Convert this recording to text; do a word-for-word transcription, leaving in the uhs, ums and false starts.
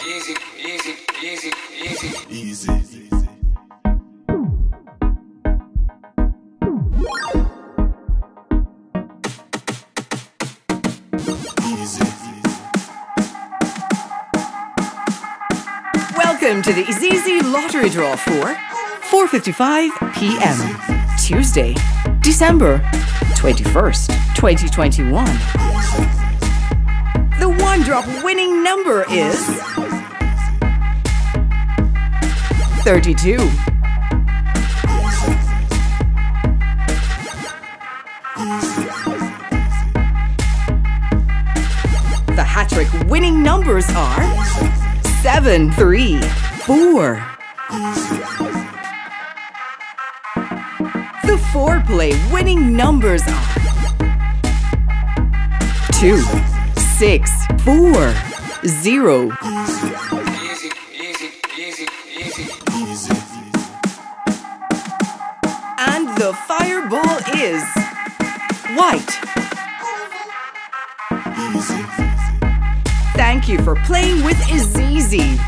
Easy, easy, easy, easy. Easy. Welcome to the IZIZZI lottery draw for four fifty-five p m Tuesday, December twenty-first, twenty twenty-one. The one drop winning number is thirty-two. The HaTTrik winning numbers are seven, three, four. The four-play winning numbers are two, six, four, zero. Easy, easy, easy, easy. Easy. And the fireball is white. Easy. Thank you for playing with IZIZZI.